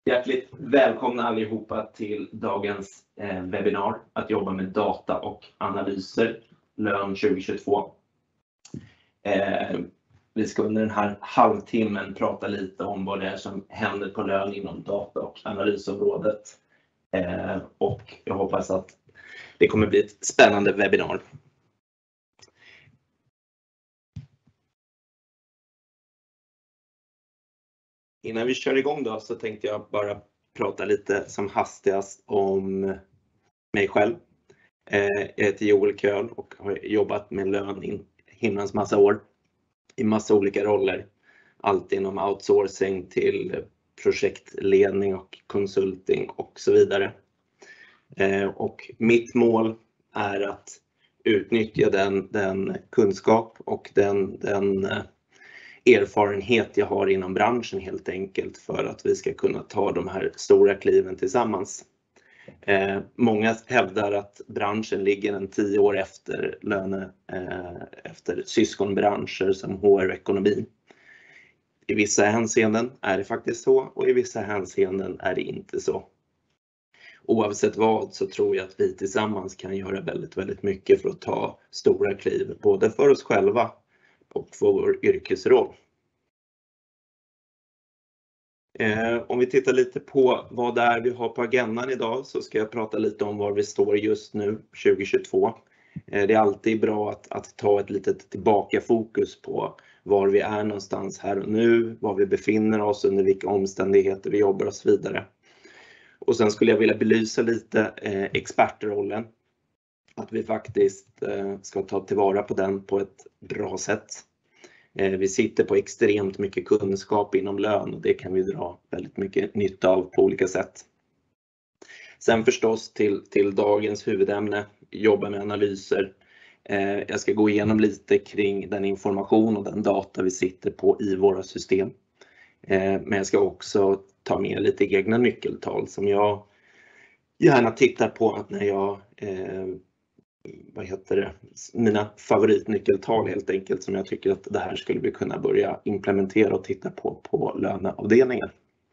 Hjärtligt välkomna allihopa till dagens webbinar att jobba med data och analyser, lön 2022. Vi ska under den här halvtimmen prata lite om vad det är som händer på lön inom data- och analysområdet. Och jag hoppas att det kommer bli ett spännande webbinar. Innan vi kör igång då så tänkte jag bara prata lite som hastigast om mig själv. Jag heter Joel Köhl och har jobbat med lön i himlens massa år i massa olika roller. Allt inom outsourcing till projektledning och konsulting och så vidare. Och mitt mål är att utnyttja den kunskap och den erfarenhet jag har inom branschen helt enkelt för att vi ska kunna ta de här stora kliven tillsammans. Många hävdar att branschen ligger en 10 år efter efter syskonbranscher som HR och ekonomi. I vissa hänseenden är det faktiskt så och i vissa hänseenden är det inte så. Oavsett vad så tror jag att vi tillsammans kan göra väldigt mycket för att ta stora kliv både för oss själva och för vår yrkesroll. Om vi tittar lite på vad det är vi har på agendan idag så ska jag prata lite om var vi står just nu 2022. Det är alltid bra att ta ett litet tillbakafokus på var vi är någonstans här och nu, var vi befinner oss, under vilka omständigheter vi jobbar och så vidare. Och sen skulle jag vilja belysa lite expertrollen. Att vi faktiskt ska ta tillvara på den på ett bra sätt. Vi sitter på extremt mycket kunskap inom lön och det kan vi dra väldigt mycket nytta av på olika sätt. Sen förstås till dagens huvudämne, jobba med analyser. Jag ska gå igenom lite kring den information och den data vi sitter på i våra system. Men jag ska också ta med lite egna nyckeltal som jag gärna tittar på när jag mina favoritnyckeltal helt enkelt som jag tycker att det här skulle vi kunna börja implementera och titta på löneavdelningen.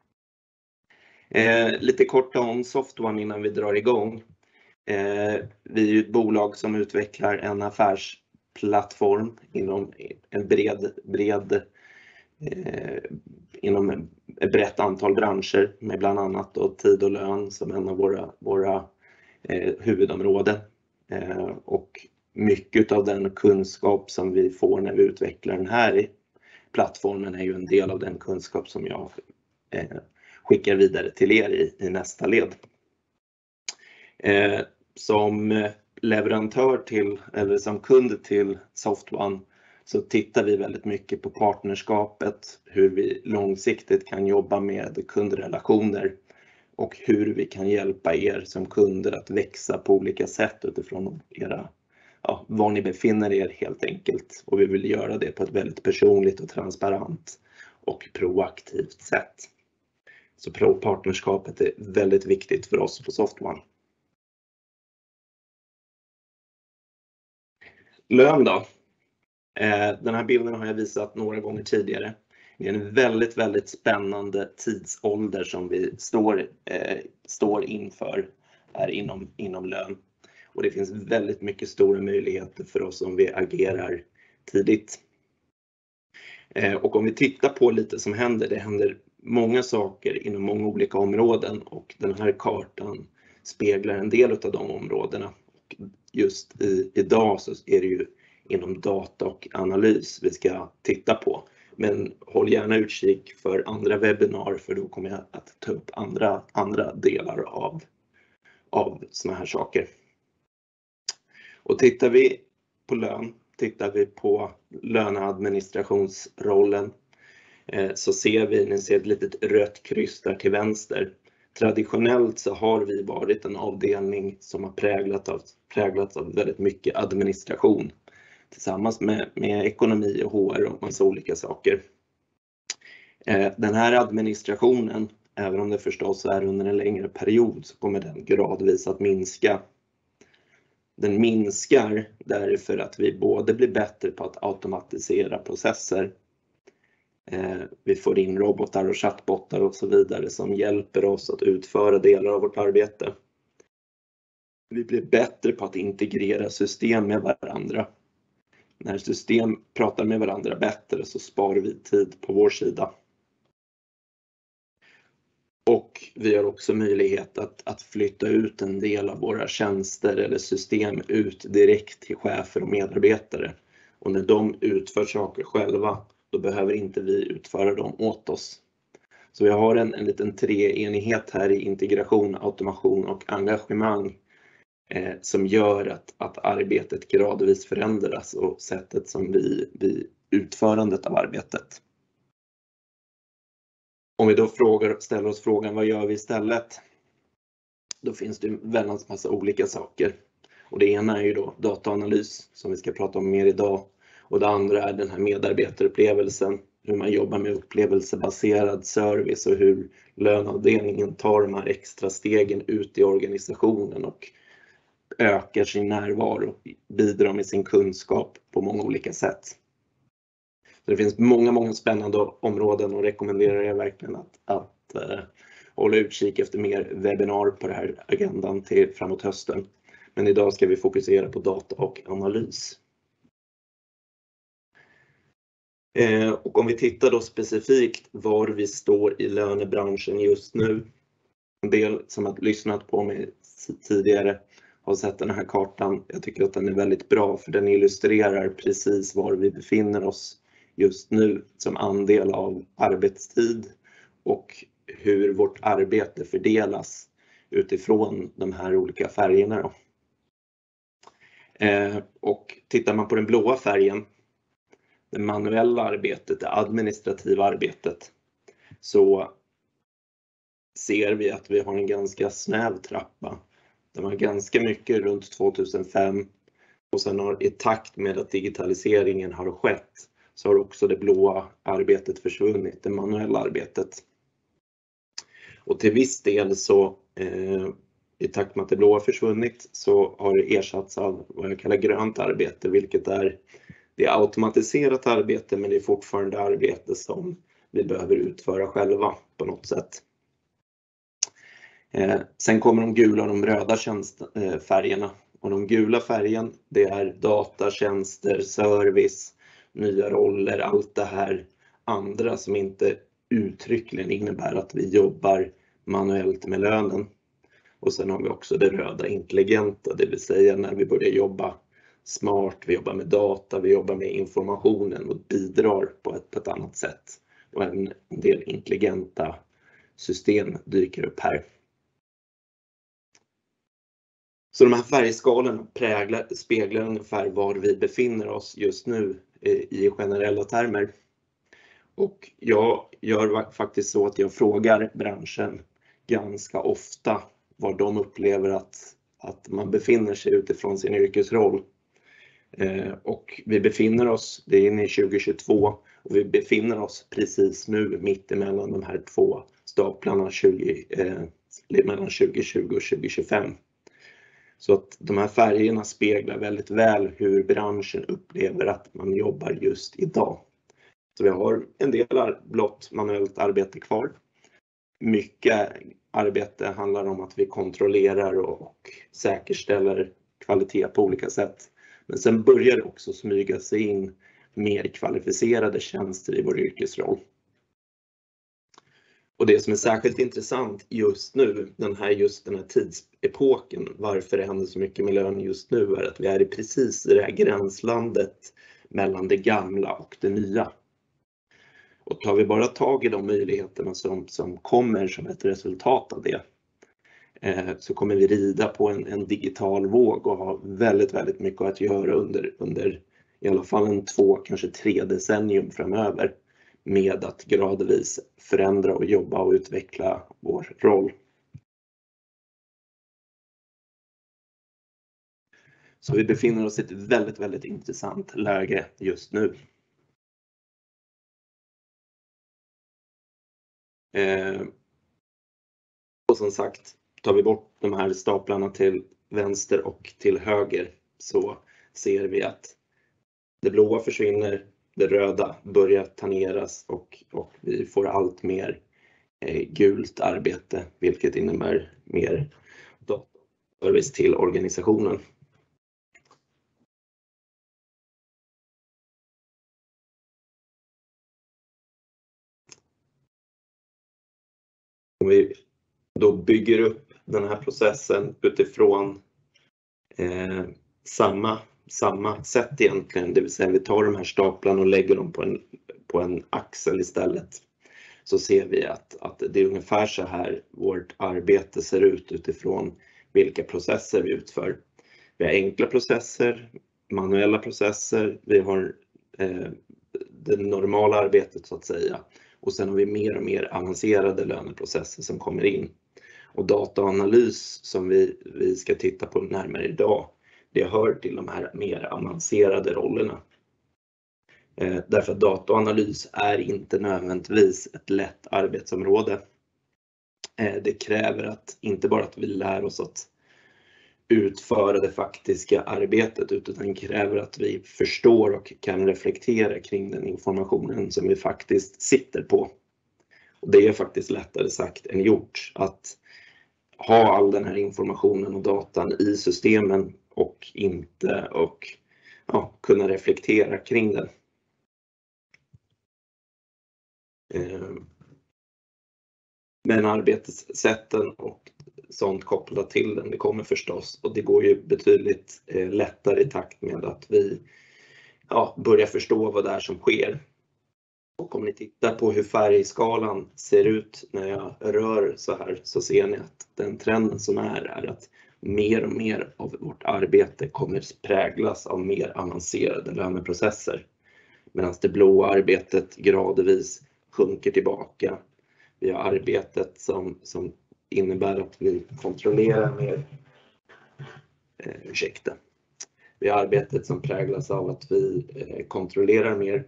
Lite kort om SoftOne innan vi drar igång. Vi är ju ett bolag som utvecklar en affärsplattform inom en inom ett brett antal branscher med bland annat då tid och lön som en av våra huvudområden. Och mycket av den kunskap som vi får när vi utvecklar den här plattformen är ju en del av den kunskap som jag skickar vidare till er i nästa led. Som leverantör till eller som kund till SoftOne så tittar vi väldigt mycket på partnerskapet, hur vi långsiktigt kan jobba med kundrelationer och hur vi kan hjälpa er som kunder att växa på olika sätt utifrån var ni befinner er helt enkelt. Och vi vill göra det på ett väldigt personligt och transparent och proaktivt sätt. Så partnerskapet är väldigt viktigt för oss på SoftOne. Lön då. Den här bilden har jag visat några gånger tidigare. Det är en väldigt spännande tidsålder som vi står inför här inom lön. Och det finns väldigt mycket stora möjligheter för oss om vi agerar tidigt. Och om vi tittar på lite som händer, det händer många saker inom många olika områden och den här kartan speglar en del av de områdena. Och just idag så är det ju inom data och analys vi ska titta på. Men håll gärna utkik för andra webbinar för då kommer jag att ta upp andra delar av såna här saker. Och tittar vi på lön, tittar vi på löneadministrationsrollen så ser vi, ni ser ett litet rött kryss där till vänster. Traditionellt så har vi varit en avdelning som har präglats av väldigt mycket administration. Tillsammans med ekonomi och HR och massa olika saker. Den här administrationen, även om det förstås är under en längre period så kommer den gradvis att minska. Den minskar därför att vi både blir bättre på att automatisera processer. Vi får in robotar och chattbottar och så vidare som hjälper oss att utföra delar av vårt arbete. Vi blir bättre på att integrera system med varandra. När system pratar med varandra bättre så sparar vi tid på vår sida. Och vi har också möjlighet att flytta ut en del av våra tjänster eller system ut direkt till chefer och medarbetare. Och när de utför saker själva, då behöver inte vi utföra dem åt oss. Så vi har en liten treenighet här i integration, automation och engagemang som gör att arbetet gradvis förändras och sättet som vi utförandet av arbetet. Om vi då ställer oss frågan, vad gör vi istället? Då finns det en väldigt massa olika saker. Och det ena är ju då dataanalys som vi ska prata om mer idag. Och det andra är den här medarbetarupplevelsen, hur man jobbar med upplevelsebaserad service och hur löneavdelningen tar de här extra stegen ut i organisationen och ökar sin närvaro och bidrar med sin kunskap på många olika sätt. Så det finns många spännande områden och rekommenderar jag verkligen att hålla utkik efter mer webbinar på den här agendan till framåt hösten. Men idag ska vi fokusera på data och analys. Och om vi tittar då specifikt var vi står i lönebranschen just nu. En del som har lyssnat på mig tidigare har sett den här kartan. Jag tycker att den är väldigt bra för den illustrerar precis var vi befinner oss just nu som andel av arbetstid och hur vårt arbete fördelas utifrån de här olika färgerna då. Och tittar man på den blåa färgen, det manuella arbetet, det administrativa arbetet, så ser vi att vi har en ganska snäv trappa. Det var ganska mycket runt 2005 och sen har i takt med att digitaliseringen har skett så har också det blåa arbetet försvunnit, det manuella arbetet. Och till viss del så i takt med att det blåa försvunnit så har det ersatts av vad jag kallar grönt arbete, vilket är det är automatiserat arbete men det är fortfarande arbete som vi behöver utföra själva på något sätt. Sen kommer de gula och de röda färgerna. Och de gula färgen, det är data, tjänster, service, nya roller, allt det här andra som inte uttryckligen innebär att vi jobbar manuellt med lönen. Och sen har vi också det röda intelligenta, det vill säga när vi börjar jobba smart, vi jobbar med data, vi jobbar med informationen och bidrar på ett annat sätt. Och en del intelligenta system dyker upp här. Så de här färgskalorna speglar ungefär var vi befinner oss just nu i generella termer. Och jag gör faktiskt så att jag frågar branschen ganska ofta var de upplever att man befinner sig utifrån sin yrkesroll. Och vi befinner oss, det är inne i 2022 och vi befinner oss precis nu mitt emellan de här två staplarna mellan 2020 och 2025. Så att de här färgerna speglar väldigt väl hur branschen upplever att man jobbar just idag. Så vi har en del blått manuellt arbete kvar. Mycket arbete handlar om att vi kontrollerar och säkerställer kvalitet på olika sätt. Men sen börjar det också smyga sig in mer kvalificerade tjänster i vår yrkesroll. Och det som är särskilt intressant just nu, den här tidsepoken, varför det händer så mycket med lön just nu, är att vi är precis i det här gränslandet mellan det gamla och det nya. Och tar vi bara tag i de möjligheterna som kommer som ett resultat av det, så kommer vi rida på en digital våg och ha väldigt mycket att göra under i alla fall 2, kanske 3 decennium framöver med att gradvis förändra och jobba och utveckla vår roll. Så vi befinner oss i ett väldigt intressant läge just nu. Och som sagt, tar vi bort de här staplarna till vänster och till höger så ser vi att det blåa försvinner, det röda börjar tangeras och vi får allt mer gult arbete, vilket innebär mer dataservice till organisationen. Om vi då bygger upp den här processen utifrån samma sätt egentligen, det vill säga vi tar de här staplarna och lägger dem på en axel istället, så ser vi att det är ungefär så här vårt arbete ser ut utifrån vilka processer vi utför. Vi har enkla processer, manuella processer, vi har det normala arbetet så att säga, och sen har vi mer och mer avancerade löneprocesser som kommer in. Och dataanalys som vi ska titta på närmare idag, det hör till de här mer avancerade rollerna. Därför att dataanalys är inte nödvändigtvis ett lätt arbetsområde. Det kräver att inte bara att vi lär oss att utföra det faktiska arbetet, utan det kräver att vi förstår och kan reflektera kring den informationen som vi faktiskt sitter på. Och det är faktiskt lättare sagt än gjort att ha all den här informationen och datan i systemen och kunna reflektera kring den. Men arbetssätten och sånt kopplat till den, det kommer förstås, och det går ju betydligt lättare i takt med att vi börjar förstå vad det är som sker. Och om ni tittar på hur färgskalan ser ut när jag rör så här, så ser ni att den trenden som är att mer och mer av vårt arbete kommer präglas av mer avancerade löneprocesser. Medan det blåa arbetet gradvis sjunker tillbaka. Vi har arbetet som innebär att vi kontrollerar mer. Vi har arbetet som präglas av att vi kontrollerar mer.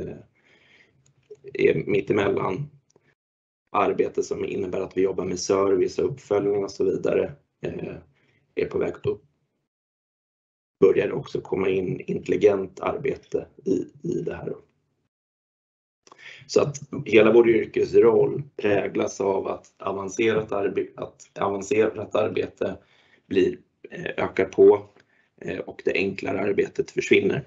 Mittemellan arbete som innebär att vi jobbar med service och uppföljning och så vidare är på väg upp. Börjar också komma in intelligent arbete i det här. Så att hela vår yrkesroll präglas av att avancerat arbete ökar på och det enklare arbetet försvinner.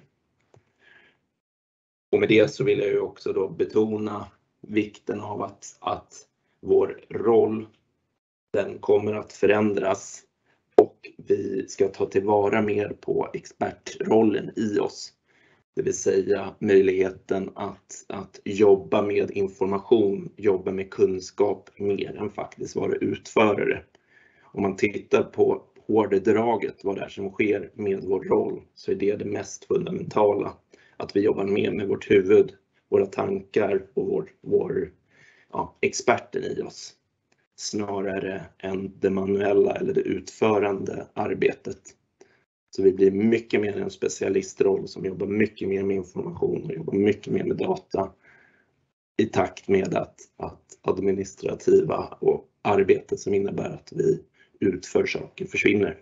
Och med det så vill jag ju också då betona vikten av att vår roll, den kommer att förändras och vi ska ta tillvara mer på expertrollen i oss. Det vill säga möjligheten att jobba med information, jobba med kunskap mer än faktiskt vara utförare. Om man tittar på hårdraget, vad det är som sker med vår roll, så är det mest fundamentala. Att vi jobbar mer med vårt huvud, våra tankar och vår experten i oss. Snarare än det manuella eller det utförande arbetet. Så vi blir mycket mer en specialistroll som jobbar mycket mer med information och jobbar mycket mer med data. I takt med att administrativa och arbetet som innebär att vi utför saker försvinner.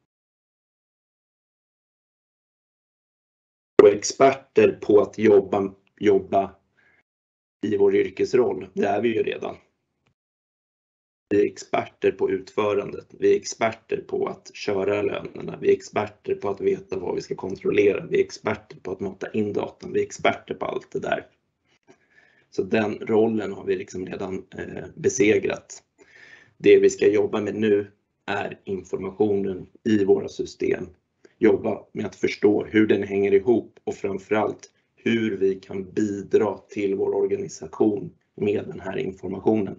Och experter på att jobba i vår yrkesroll, det är vi ju redan. Vi är experter på utförandet, vi är experter på att köra lönerna, vi är experter på att veta vad vi ska kontrollera, vi är experter på att mata in datan, vi är experter på allt det där. Så den rollen har vi liksom redan besegrat. Det vi ska jobba med nu är informationen i våra system. Jobba med att förstå hur den hänger ihop och framförallt hur vi kan bidra till vår organisation med den här informationen.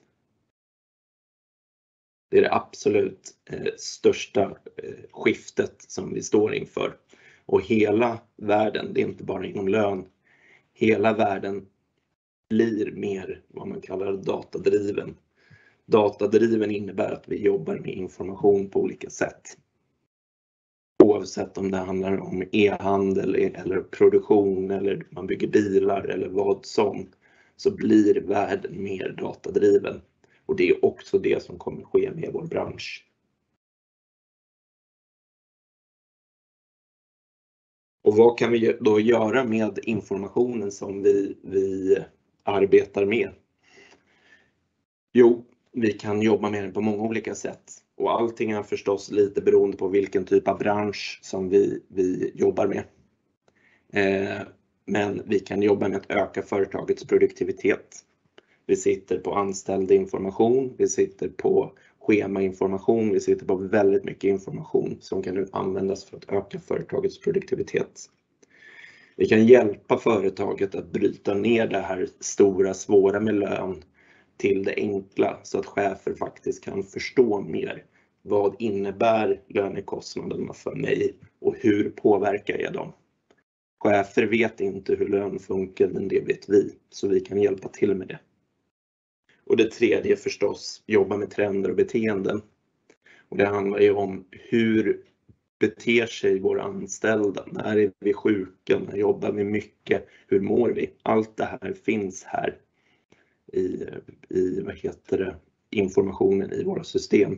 Det är det absolut största skiftet som vi står inför. Och hela världen, det är inte bara inom lön, hela världen blir mer vad man kallar datadriven. Datadriven innebär att vi jobbar med information på olika sätt. Oavsett om det handlar om e-handel eller produktion eller man bygger bilar eller vad som, så blir världen mer datadriven. Och det är också det som kommer ske med vår bransch. Och vad kan vi då göra med informationen som vi arbetar med? Jo, vi kan jobba med den på många olika sätt. Och allting är förstås lite beroende på vilken typ av bransch som vi jobbar med. Men vi kan jobba med att öka företagets produktivitet. Vi sitter på anställd information, vi sitter på schemainformation, vi sitter på väldigt mycket information som kan nu användas för att öka företagets produktivitet. Vi kan hjälpa företaget att bryta ner det här stora, svåra med lön till det enkla så att chefer faktiskt kan förstå mer. Vad innebär lönekostnaderna för mig och hur påverkar jag dem? Chefer vet inte hur lön funkar, men det vet vi, så vi kan hjälpa till med det. Och det tredje förstås, jobba med trender och beteenden. Och det handlar ju om hur beter sig våra anställda, när är vi sjuka, när jobbar vi mycket, hur mår vi? Allt det här finns här i informationen i våra system.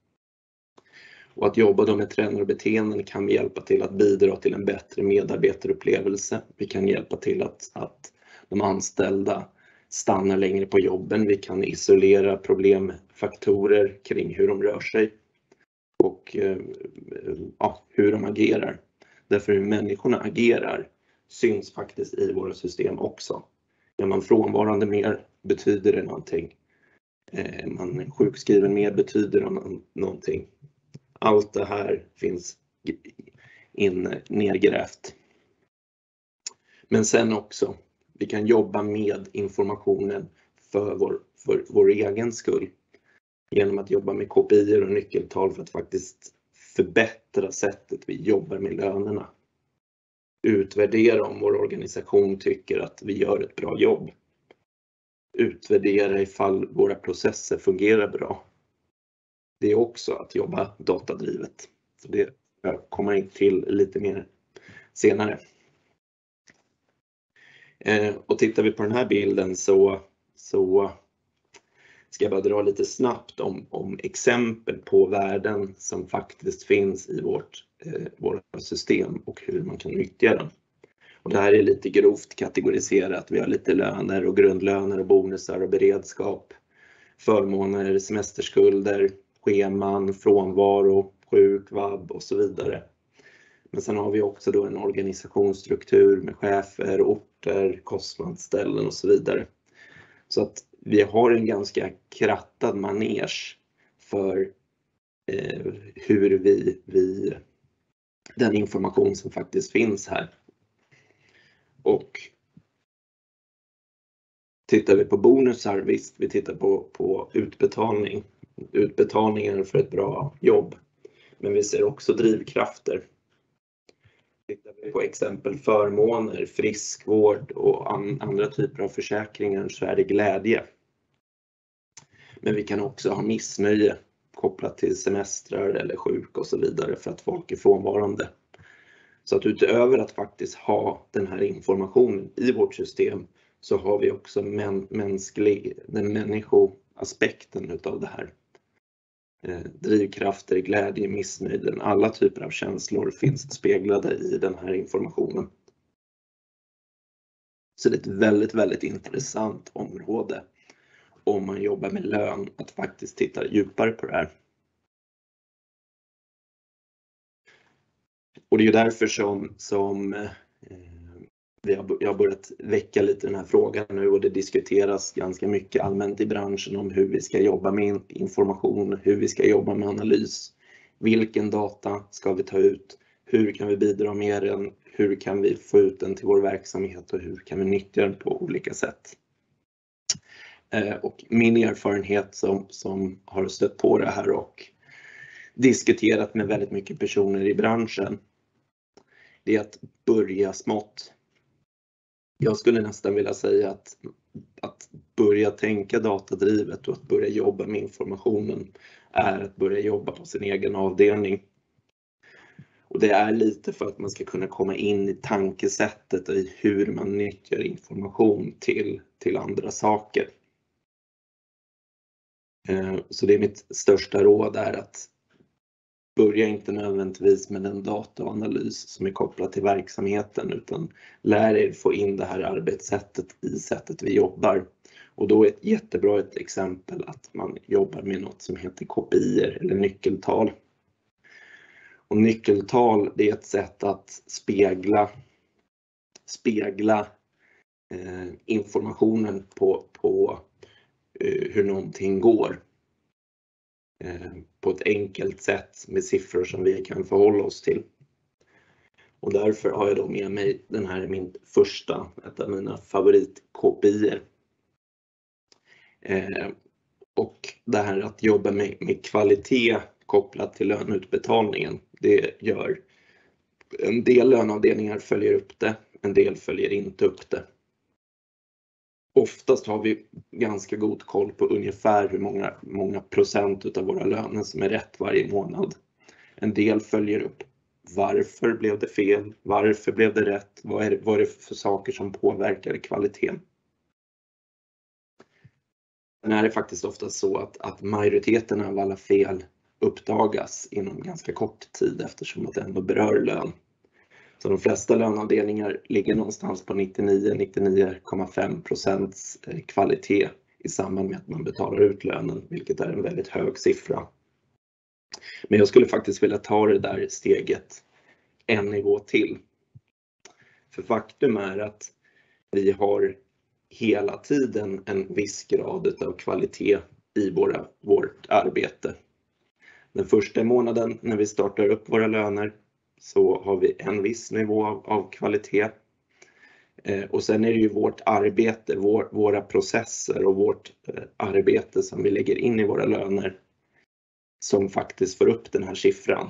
Och att jobba då med trender och beteenden kan vi hjälpa till att bidra till en bättre medarbetarupplevelse. Vi kan hjälpa till att de anställda stannar längre på jobben. Vi kan isolera problemfaktorer kring hur de rör sig och hur de agerar. Därför hur människorna agerar syns faktiskt i våra system också. Är man frånvarande mer betyder det någonting. Är man sjukskriven mer betyder det någonting. Allt det här finns nedgrävt. Men sen också, vi kan jobba med informationen för vår egen skull. Genom att jobba med KPI:er och nyckeltal för att faktiskt förbättra sättet vi jobbar med lönerna. Utvärdera om vår organisation tycker att vi gör ett bra jobb. Utvärdera ifall våra processer fungerar bra. Det är också att jobba datadrivet. Så det kommer jag in till lite mer senare. Och tittar vi på den här bilden så ska jag bara dra lite snabbt om exempel på värden som faktiskt finns i våra system och hur man kan nyttja den. Och det här är lite grovt kategoriserat. Vi har lite löner och grundlöner och bonusar och beredskap, förmåner, semesterskulder, scheman, frånvaro, sjuk, vab och så vidare. Men sen har vi också då en organisationsstruktur med chefer, orter, kostnadsställen och så vidare. Så att vi har en ganska krattad manege för hur den information som faktiskt finns här. Och tittar vi på bonusar, visst, vi tittar på utbetalningar för ett bra jobb. Men vi ser också drivkrafter. Tittar vi på exempel förmåner, friskvård och andra typer av försäkringar så är det glädje. Men vi kan också ha missnöje kopplat till semestrar eller sjuk och så vidare för att folk är frånvarande. Så att utöver att faktiskt ha den här informationen i vårt system så har vi också den människoaspekten utav det här. Drivkrafter, glädje, missnöjen, alla typer av känslor finns speglade i den här informationen. Så det är ett väldigt, väldigt intressant område om man jobbar med lön att faktiskt titta djupare på det här. Och det är ju därför som jag har börjat väcka lite den här frågan nu och det diskuteras ganska mycket allmänt i branschen om hur vi ska jobba med information, hur vi ska jobba med analys. Vilken data ska vi ta ut? Hur kan vi bidra med den? Hur kan vi få ut den till vår verksamhet och hur kan vi nyttja den på olika sätt? Och min erfarenhet som har stött på det här och diskuterat med väldigt mycket personer i branschen, det är att börja smått. Jag skulle nästan vilja säga att börja tänka datadrivet och att börja jobba med informationen är att börja jobba på sin egen avdelning. Och det är lite för att man ska kunna komma in i tankesättet i hur man nyttjar information till andra saker. Så det är mitt största råd är att börja inte nödvändigtvis med den dataanalys som är kopplad till verksamheten, utan lär er få in det här arbetssättet i sättet vi jobbar. Och då är ett jättebra exempel att man jobbar med något som heter KPI:er eller nyckeltal. Och nyckeltal, det är ett sätt att spegla informationen på hur någonting går. På ett enkelt sätt med siffror som vi kan förhålla oss till. Och därför har jag då med mig den här min första, ett av mina favorit-KPI:er. Och det här att jobba med kvalitet kopplat till löneutbetalningen, det gör en del löneavdelningar följer upp det, en del följer inte upp det. Oftast har vi ganska god koll på ungefär hur många procent av våra löner som är rätt varje månad. En del följer upp varför blev det fel, varför blev det rätt, vad är det för saker som påverkar kvaliteten. Men är det faktiskt ofta så att majoriteten av alla fel uppdagas inom ganska kort tid eftersom att det ändå berör lön. Så de flesta löneavdelningar ligger någonstans på 99,5% kvalitet i samband med att man betalar ut lönen, vilket är en väldigt hög siffra. Men jag skulle faktiskt vilja ta det där steget en nivå till. För faktum är att vi har hela tiden en viss grad av kvalitet i vårt arbete. Den första månaden när vi startar upp våra löner så har vi en viss nivå av kvalitet. Och sen är det ju vårt arbete, våra processer och vårt arbete som vi lägger in i våra löner som faktiskt får upp den här siffran.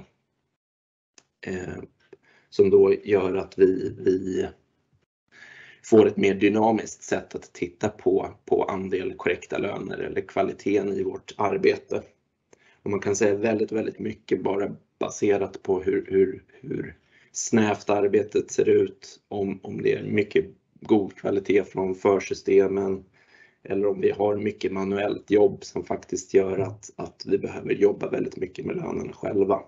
Som då gör att vi får ett mer dynamiskt sätt att titta på andel korrekta löner eller kvaliteten i vårt arbete. Och man kan säga väldigt mycket bara baserat på hur snävt arbetet ser ut, om det är mycket god kvalitet från försystemen eller om vi har mycket manuellt jobb som faktiskt gör att vi behöver jobba väldigt mycket med lönerna själva.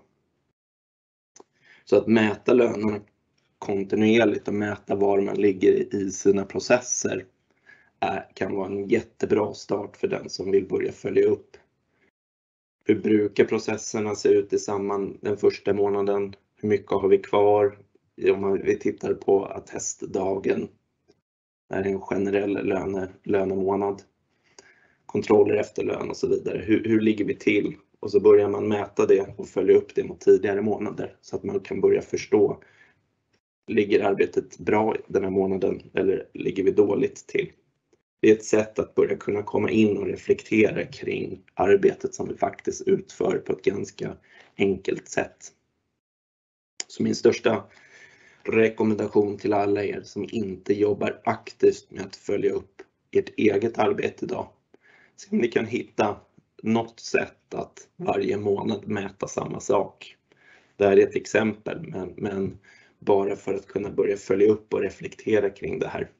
Så att mäta lönerna kontinuerligt och mäta var man ligger i sina processer kan vara en jättebra start för den som vill börja följa upp. Hur brukar processerna se ut i samband den första månaden? Hur mycket har vi kvar? Om vi tittar på attestdagen, det är en generell lönemånad. Kontroller efter lön och så vidare. Hur ligger vi till? Och så börjar man mäta det och följa upp det mot tidigare månader så att man kan börja förstå. Ligger arbetet bra den här månaden eller ligger vi dåligt till? Det är ett sätt att börja kunna komma in och reflektera kring arbetet som vi faktiskt utför på ett ganska enkelt sätt. Så min största rekommendation till alla er som inte jobbar aktivt med att följa upp ert eget arbete idag. Så om ni kan hitta något sätt att varje månad mäta samma sak. Det här är ett exempel, men bara för att kunna börja följa upp och reflektera kring det här.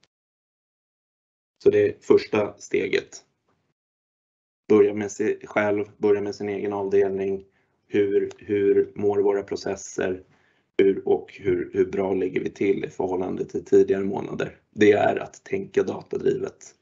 Så det är första steget. Börja med sig själv, börja med sin egen avdelning. Hur mår våra processer? Hur bra ligger vi till i förhållande till tidigare månader? Det är att tänka datadrivet.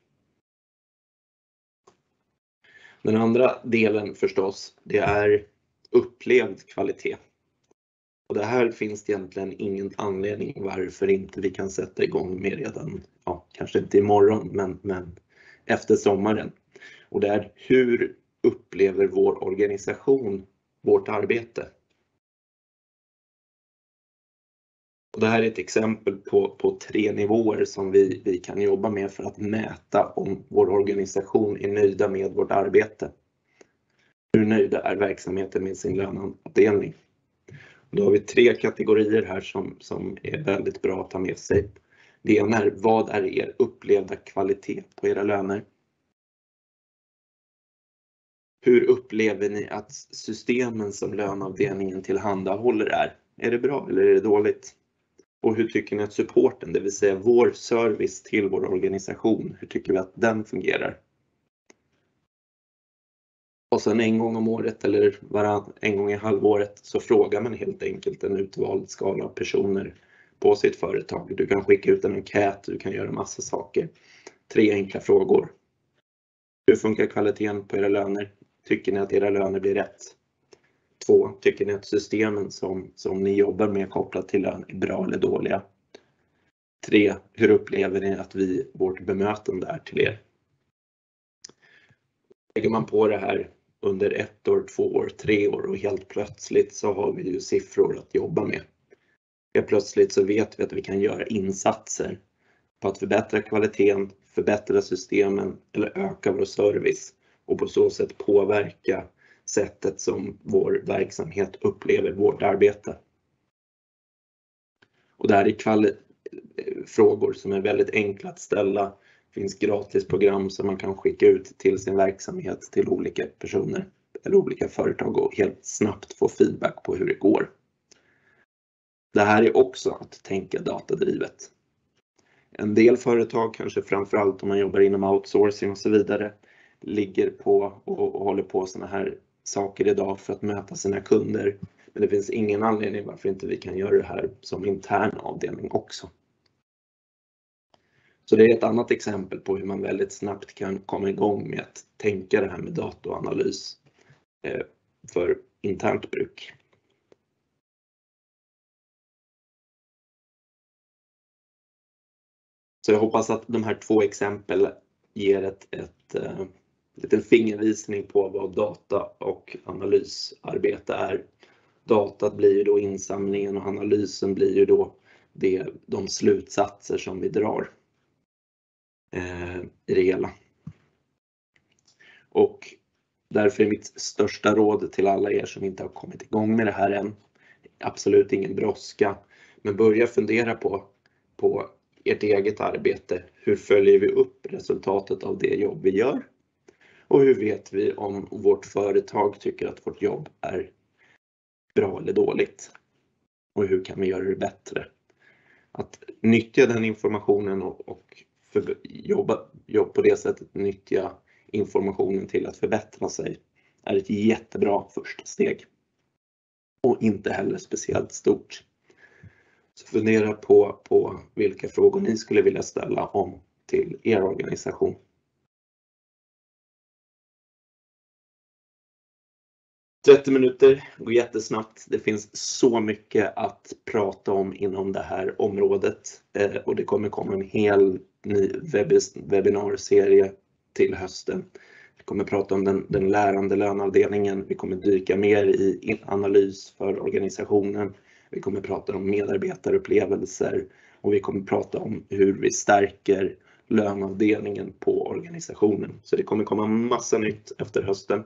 Den andra delen förstås, det är upplevd kvalitet. Och det här finns det egentligen ingen anledning varför inte vi kan sätta igång med redan, kanske inte imorgon, men efter sommaren. Och det är hur upplever vår organisation vårt arbete? Och det här är ett exempel på 3 nivåer som vi kan jobba med för att mäta om vår organisation är nöjda med vårt arbete. Hur nöjda är verksamheten med sin löneavdelning? Då har vi 3 kategorier här som är väldigt bra att ta med sig. Det ena är, vad är er upplevda kvalitet på era löner? Hur upplever ni att systemen som löneavdelningen tillhandahåller är? Är det bra eller är det dåligt? Och hur tycker ni att supporten, det vill säga vår service till vår organisation, hur tycker vi att den fungerar? Och sen en gång om året eller en gång i halvåret så frågar man helt enkelt en utvald skala av personer på sitt företag. Du kan skicka ut en enkät, du kan göra massa saker. 3 enkla frågor. Hur funkar kvaliteten på era löner? Tycker ni att era löner blir rätt? 2. Tycker ni att systemen som ni jobbar med kopplat till lön är bra eller dåliga? 3. Hur upplever ni att vårt bemötande är till er? Lägger man på det här under 1 år, 2 år, 3 år och helt plötsligt så har vi ju siffror att jobba med. Helt plötsligt så vet vi att vi kan göra insatser på att förbättra kvaliteten, förbättra systemen eller öka vår service och på så sätt påverka sättet som vår verksamhet upplever vårt arbete. Och det här är frågor som är väldigt enkla att ställa. Det finns gratisprogram som man kan skicka ut till sin verksamhet till olika personer eller olika företag och helt snabbt få feedback på hur det går. Det här är också att tänka datadrivet. En del företag, kanske framförallt om man jobbar inom outsourcing och så vidare, ligger på och håller på sådana här saker idag för att möta sina kunder. Men det finns ingen anledning varför inte vi kan göra det här som intern avdelning också. Så det är ett annat exempel på hur man väldigt snabbt kan komma igång med att tänka det här med dataanalys för internt bruk. Så jag hoppas att de här 2 exempel ger liten fingervisning på vad data och analysarbete är. Datat blir ju då insamlingen och analysen blir ju då de slutsatser som vi drar i det hela. Och därför är mitt största råd till alla er som inte har kommit igång med det här än, absolut ingen brådska, men börja fundera på ert eget arbete. Hur följer vi upp resultatet av det jobb vi gör? Och hur vet vi om vårt företag tycker att vårt jobb är bra eller dåligt? Och hur kan vi göra det bättre? Att nyttja den informationen och jobba på det sättet, nyttja informationen till att förbättra sig, är ett jättebra första steg. Och inte heller speciellt stort. Så fundera på vilka frågor ni skulle vilja ställa om till er organisation. ...30 minuter går jättesnabbt. Det finns så mycket att prata om inom det här området. Och det kommer komma en hel ny webbinarserie till hösten. Vi kommer prata om den lärande löneavdelningen. Vi kommer dyka mer i analys för organisationen. Vi kommer prata om medarbetarupplevelser. Och vi kommer prata om hur vi stärker löneavdelningen på organisationen. Så det kommer komma massa nytt efter hösten.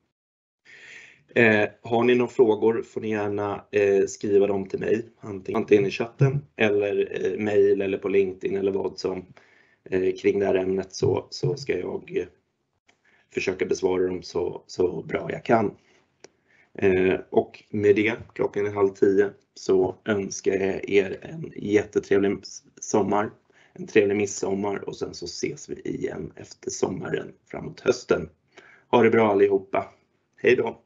Har ni några frågor får ni gärna skriva dem till mig. Antingen i chatten eller mail eller på LinkedIn eller vad som kring det här ämnet, så ska jag försöka besvara dem så bra jag kan. Och med det, klockan är 9:30, så önskar jag er en jättetrevlig sommar, en trevlig midsommar, och sen så ses vi igen efter sommaren framåt hösten. Ha det bra allihopa. Hej då!